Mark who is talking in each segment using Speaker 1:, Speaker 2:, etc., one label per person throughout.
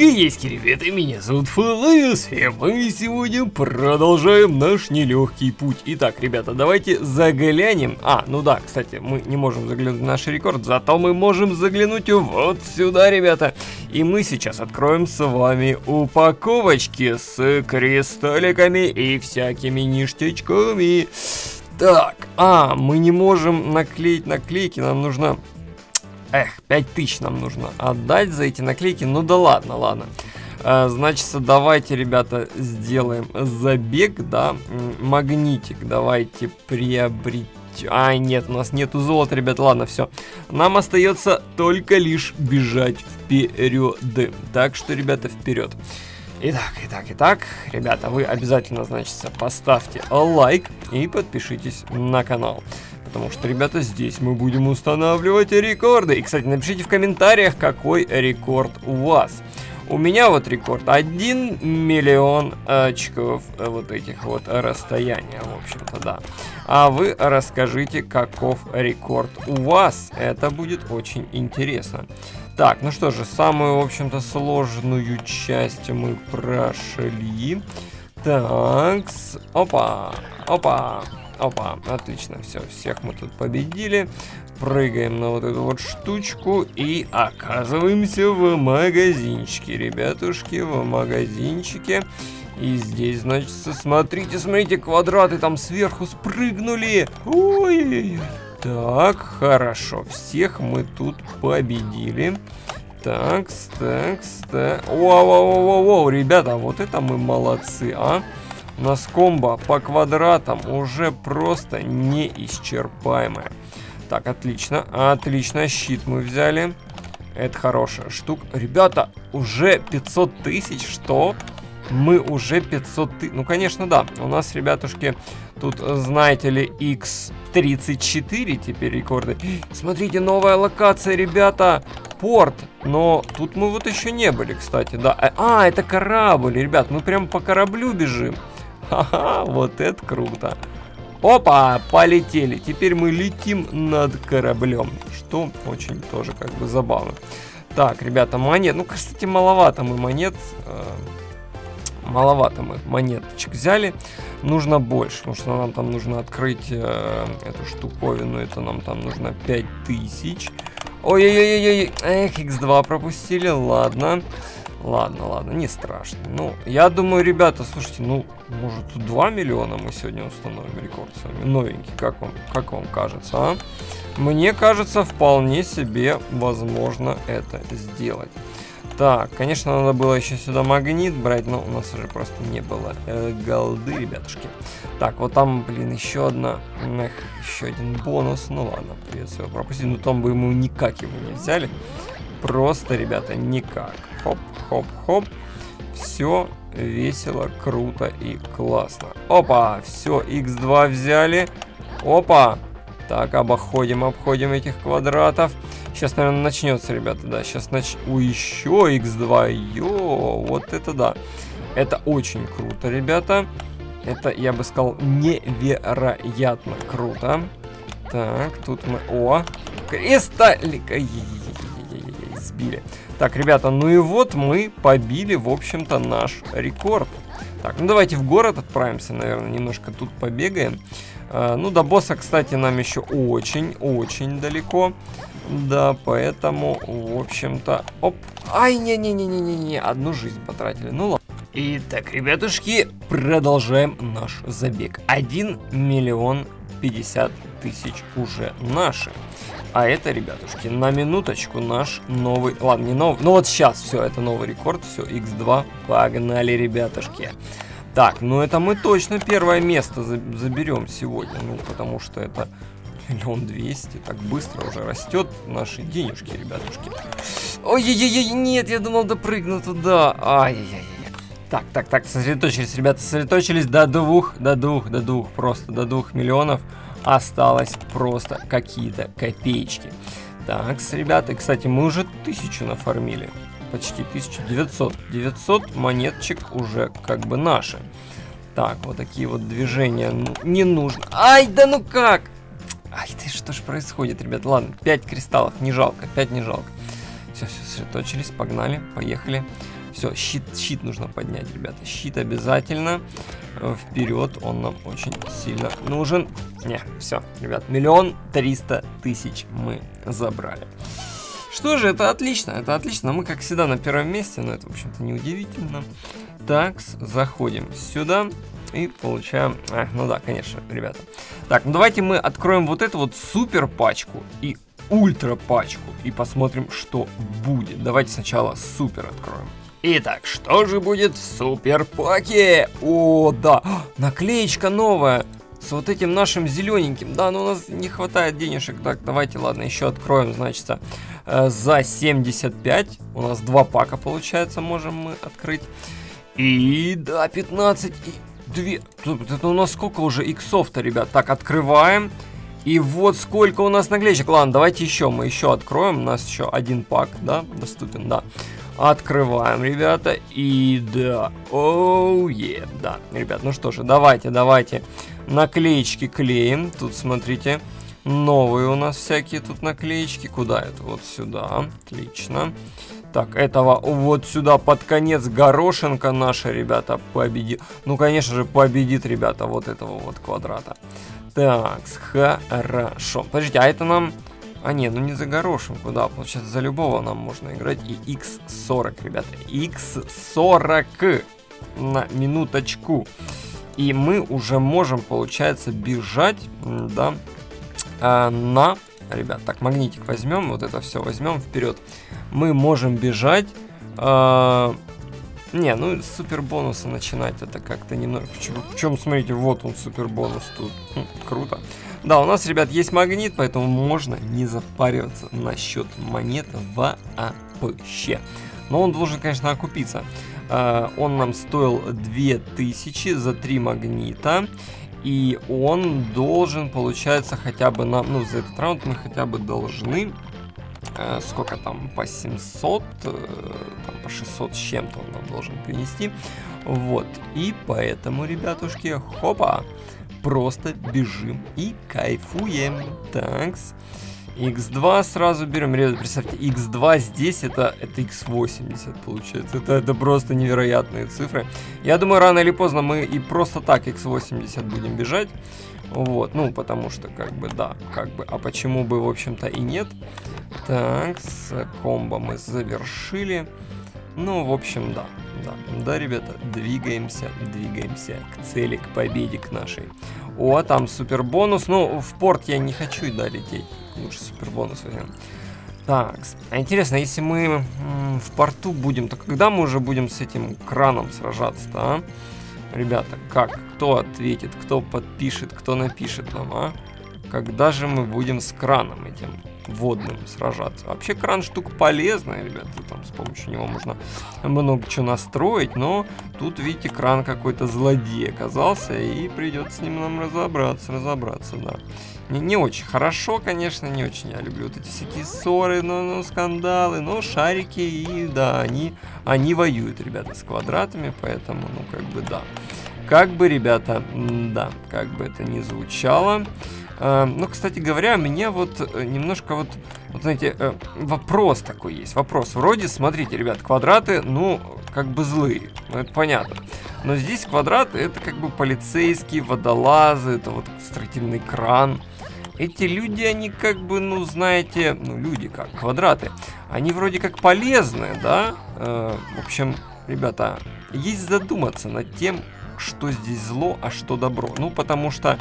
Speaker 1: Приветики, ребята, меня зовут Флэс, и мы сегодня продолжаем наш нелегкий путь. Итак, ребята, давайте заглянем. Ну да, кстати, мы не можем заглянуть в наш рекорд, зато мы можем заглянуть вот сюда, ребята. И мы сейчас откроем с вами упаковочки с кристалликами и всякими ништячками. Так, мы не можем наклеить наклейки, нам нужно... 5000 нам нужно отдать за эти наклейки. Ну да ладно. Значит, давайте, ребята, сделаем забег, да. Магнитик давайте приобретем. Нет, у нас нету золота, ребята. Ладно, все. Нам остается только лишь бежать вперед. Так что, ребята, вперед. Итак, ребята, вы обязательно, значит, поставьте лайк и подпишитесь на канал. Потому что, ребята, здесь мы будем устанавливать рекорды. И, кстати, напишите в комментариях, какой рекорд у вас. У меня вот рекорд 1 миллион очков вот этих вот расстояния, в общем-то, да. А вы расскажите, каков рекорд у вас. Это будет очень интересно. Так, ну что же, самую, в общем-то, сложную часть мы прошли. Так, опа, отлично, все, всех мы тут победили. Прыгаем на вот эту вот штучку и оказываемся в магазинчике, ребятушки, в магазинчике. И здесь, значит, смотрите, квадраты там сверху спрыгнули. Ой-ой-ой. Так, хорошо, всех мы тут победили. Так. Воу, ребята, вот это мы молодцы, У нас комбо по квадратам уже просто неисчерпаемое. Так, отлично, щит мы взяли. Это хорошая штука. Ребята, уже 500 тысяч, что? Мы уже 500 тысяч. Ну, конечно, да. У нас, ребятушки, тут, знаете ли, X34 теперь рекорды. Смотрите, новая локация, ребята. Порт. Но тут мы вот еще не были, кстати, да. Это корабль, ребят. Мы прям по кораблю бежим. Ха-ха, вот это круто. Опа, полетели. Теперь мы летим над кораблем, что очень тоже как бы забавно. Так, ребята, монет. Ну, кстати, маловато мы монет. Маловато мы монеточек взяли. Нужно больше, потому что нам там нужно открыть эту штуковину. Это нам там нужно 5000. Ой-ой-ой-ой. X2 пропустили, ладно, не страшно. Ну, я думаю, ребята, слушайте, ну, может, 2 миллиона мы сегодня установим рекорд с вами. Новенький, как вам кажется, Мне кажется, вполне себе возможно это сделать. Так, конечно, надо было еще сюда магнит брать, но у нас уже просто не было голды, ребятушки. Так, вот там, блин, еще один бонус. Ну ладно, придется его пропустить. Ну там бы мы никак его не взяли. Просто, ребята, никак. Хоп. Все весело, круто и классно. Опа, все, X2 взяли. Опа. Так, обходим этих квадратов. Сейчас, наверное, начнется, ребята, да. Сейчас еще X2. Вот это да. Это очень круто, ребята. Это, я бы сказал, невероятно круто. Так, тут мы... Кристаллика. Сбили. Так, ребята, ну и вот мы побили, в общем-то, наш рекорд. Так, ну давайте в город отправимся, наверное, немножко тут побегаем. Ну, до босса, кстати, нам еще очень далеко. Да, поэтому, в общем-то... не-не-не-не-не-не, одну жизнь потратили, ну ладно. Итак, ребятушки, продолжаем наш забег. 1 миллион 50 тысяч уже наши. А это, ребятушки, на минуточку наш новый... Ладно, не новый, но вот сейчас все, это новый рекорд, все, X2, погнали, ребятушки. Так, ну это мы точно первое место заберем сегодня, ну, потому что это 1 200 000, так быстро уже растет наши денежки, ребятушки. Ой-ой-ой, нет, я думал, допрыгну туда. Ай-яй-яй. Так, сосредоточились, ребята, до 2 миллионов. Осталось просто какие-то копеечки. Так, ребята, кстати, мы уже 1000 нафармили. Почти 1900. 900 монеточек уже как бы наши. Так, вот такие вот движения не нужно. Ай, да ну как? Ай, ты что ж происходит, ребят? Ладно, 5 кристаллов, не жалко, 5 не жалко. Все, сосредоточились, погнали, поехали. Все, щит нужно поднять, ребята. Щит обязательно. Вперед, он нам очень сильно нужен. Не, все, ребят, 1 300 000 мы забрали. Что же, это отлично, мы, как всегда, на первом месте, но это, в общем-то, неудивительно. Так, заходим сюда и получаем... ну да, конечно, ребята. Так, ну давайте мы откроем вот эту вот супер пачку и ультра пачку и посмотрим, что будет. Давайте сначала супер откроем. Итак, что же будет в супер паке? О, да, наклеечка новая. С вот этим нашим зелененьким. Да, но у нас не хватает денежек. Так, давайте, ладно, еще откроем, значит, за 75. У нас 2 пака, получается, можем мы открыть. И, да, 15 и 2. Это у нас сколько уже иксов-то, ребят? Так, открываем. И вот сколько у нас наклеечек. Ладно, давайте еще, мы еще откроем. У нас еще 1 пак, да, доступен, да. Открываем, ребята. И да, оу, да, ребят, ну что же, давайте наклеечки клеим. Тут, смотрите, новые у нас всякие тут наклеечки. Куда это? Вот сюда, отлично. Так, этого вот сюда под конец горошинка наша, ребята, победит. Ну, конечно же, победит, ребята, вот этого вот квадрата. Так, хорошо. Подождите, а это нам... А не, ну не за горошинку, да, получается за любого нам можно играть. И X40, ребята, X40 на минуточку. И мы уже можем, получается, бежать, да, на... Ребят, так, магнитик возьмем, вот это все возьмем вперед. Мы можем бежать... Не, ну с супер бонуса начинать это как-то немного... Причем, смотрите, вот он супер бонус тут. Круто. Да, у нас, ребят, есть магнит, поэтому можно не запариваться насчет монет вообще. Но он должен, конечно, окупиться. Он нам стоил 2000 за 3 магнита. И он должен, получается, хотя бы нам... Ну, за этот раунд мы хотя бы должны... Сколько там, по 700, там по 600 с чем-то он нам должен принести. Вот, и поэтому, ребятушки, хопа, просто бежим и кайфуем. Такс, X2 сразу берем, ребята, представьте, X2 здесь это X80 получается, это просто невероятные цифры. Я думаю, рано или поздно мы и просто так X80 будем бежать. Вот, ну, потому что, как бы, да, как бы, а почему бы, в общем-то, и нет. Так, с комбо мы завершили. Ну, в общем, да, ребята, двигаемся к цели, к победе, к нашей. О, там супер бонус, ну, в порт я не хочу, да, лететь, лучше супер бонус возьмем. Так, а интересно, если мы в порту будем, то когда мы уже будем с этим краном сражаться-то, а? Ребята, как? Кто ответит, кто подпишет, кто напишет нам, а? Когда же мы будем с краном этим водным сражаться? Вообще кран штука полезная, ребята, там с помощью него можно много чего настроить, но тут, видите, кран какой-то злодей оказался, и придется с ним нам разобраться, да. Не очень хорошо, конечно, не очень я люблю вот эти всякие ссоры, но скандалы, но шарики, и да, они воюют, ребята, с квадратами, поэтому, ну, как бы, да. Как бы, ребята, да, как бы это ни звучало. Ну, кстати говоря, мне вот немножко вот знаете, вопрос такой есть, вопрос. Вроде, смотрите, ребят, квадраты, ну, как бы злые, ну, это понятно. Но здесь квадраты, это как бы полицейские, водолазы, это вот строительный кран. Эти люди, они как бы, ну, знаете, ну, люди как, квадраты, они вроде как полезные, да? В общем, ребята, есть задуматься над тем, что здесь зло, а что добро. Ну, потому что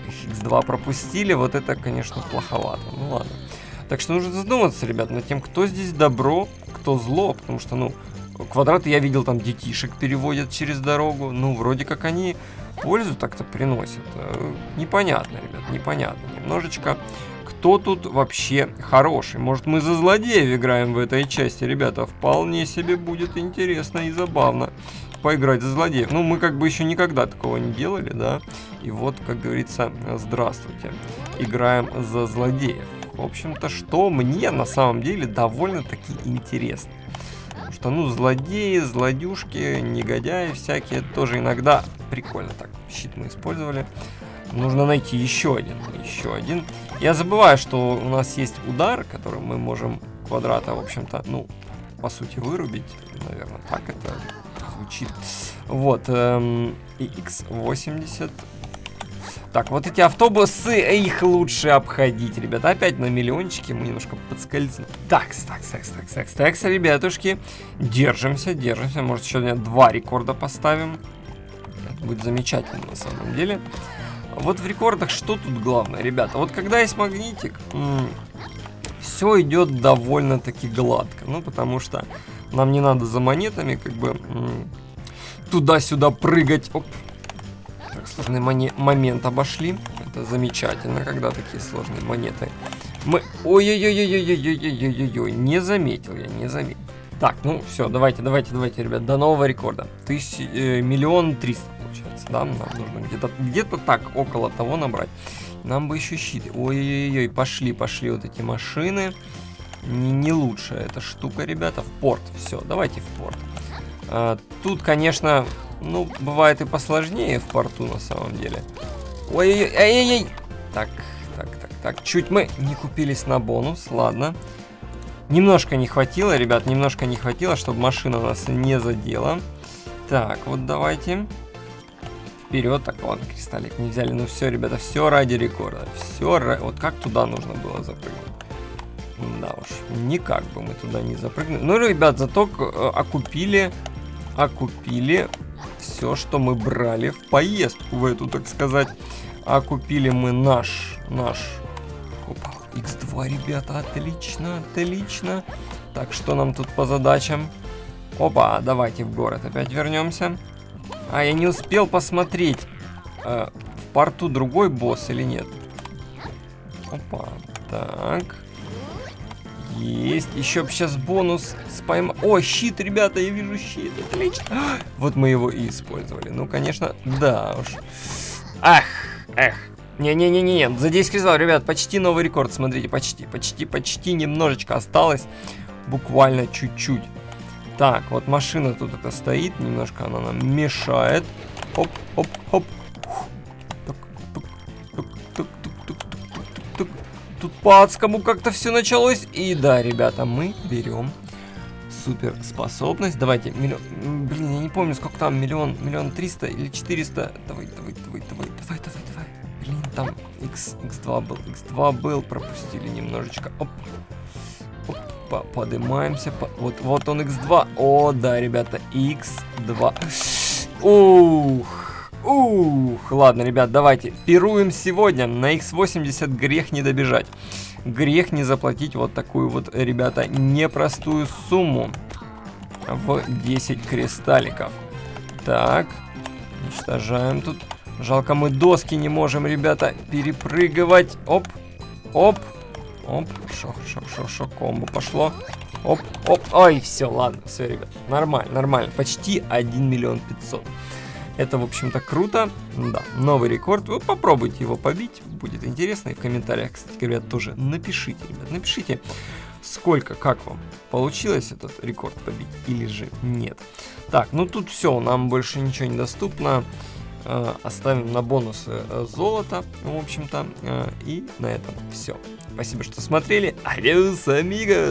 Speaker 1: X2 пропустили, вот это, конечно, плоховато. Ну, ладно. Так что нужно задуматься, ребят, над тем, кто здесь добро, кто зло, потому что, ну, квадраты я видел, там детишек переводят через дорогу, ну, вроде как они пользу так-то приносят. Непонятно, ребят, непонятно. Немножечко, кто тут вообще хороший. Может, мы за злодеев играем в этой части, ребята, вполне себе будет интересно и забавно поиграть за злодеев. Ну, мы как бы еще никогда такого не делали, да. И вот, как говорится, здравствуйте. Играем за злодеев. В общем-то, что мне на самом деле довольно-таки интересно. Потому что, ну, злодеи, злодюшки, негодяи всякие, тоже иногда прикольно. Так, щит мы использовали. Нужно найти еще один. Я забываю, что у нас есть удар, которым мы можем квадрата, в общем-то, ну, по сути, вырубить. Наверное, так это звучит. Вот, X80. Так, вот эти автобусы, их лучше обходить, ребята. Опять на миллиончике мы немножко подскользнули. Такс, ребятушки. Держимся. Может, сегодня 2 рекорда поставим. Это будет замечательно, на самом деле. Вот в рекордах что тут главное, ребята? Вот когда есть магнитик, все идет довольно-таки гладко. Ну, потому что нам не надо за монетами, как бы, туда-сюда прыгать. Оп. Так, сложный момент обошли. Это замечательно, когда такие сложные монеты. Мы... Ой-ой-ой-ой-ой-ой-ой-ой-ой-ой. Не заметил. Так, ну все, давайте, ребят, до нового рекорда. 1 300 000 получается, да? Нам нужно где-то так, около того набрать. Нам бы еще щиты. Ой-ой-ой, пошли вот эти машины. Не лучшая эта штука, ребята. В порт, все, давайте в порт. Тут, конечно, ну, бывает и посложнее в порту, на самом деле. Ой-ой-ой, так, чуть мы не купились на бонус, ладно. Немножко не хватило, ребят, чтобы машина нас не задела. Так, вот давайте. Вперед, так, ладно, кристаллик не взяли. Ну все, ребята, все ради рекорда. Вот как туда нужно было запрыгнуть? Да уж, никак бы мы туда не запрыгнули. Ну, ребят, зато окупили все, что мы брали в поездку в эту, так сказать. Окупили мы наш... Опа, X2, ребята, отлично. Так, что нам тут по задачам? Опа, давайте в город опять вернемся. А, я не успел посмотреть, в порту другой босс или нет. Опа, так. Есть, еще бы сейчас бонус споймал. О, щит, ребята, я вижу щит, отлично. Вот мы его и использовали. Ну, конечно, да уж. Эх. Не, за 10 кристаллов, ребят, почти новый рекорд, смотрите, почти немножечко осталось. Буквально чуть-чуть. Так, вот машина тут это стоит, немножко она нам мешает. Оп. Тут по-адскому как-то все началось. И да, ребята, мы берем суперспособность. Давайте, блин, я не помню, сколько там, миллион 300 или 400. Давай. Блин, там X2 был, пропустили немножечко. Оп, поднимаемся. Вот он X2. О, да, ребята, X2. Ух, ладно, ребят, давайте пируем сегодня. На X80 грех не добежать. Грех не заплатить вот такую вот, ребята, непростую сумму в 10 кристалликов. Так, уничтожаем тут. Жалко, мы доски не можем, ребята, перепрыгивать. Оп. Шо, комбо пошло. Оп. Ой, все, ладно, все, ребят, нормально. Почти 1 500 000. Это, в общем-то, круто. Да, новый рекорд. Вы попробуйте его побить. Будет интересно. И в комментариях, кстати, ребят, тоже напишите, ребят. Напишите, как вам получилось этот рекорд побить или же нет. Так, ну тут все. Нам больше ничего не доступно. Оставим на бонусы золото, в общем-то. И на этом все. Спасибо, что смотрели. Адиос, амигос!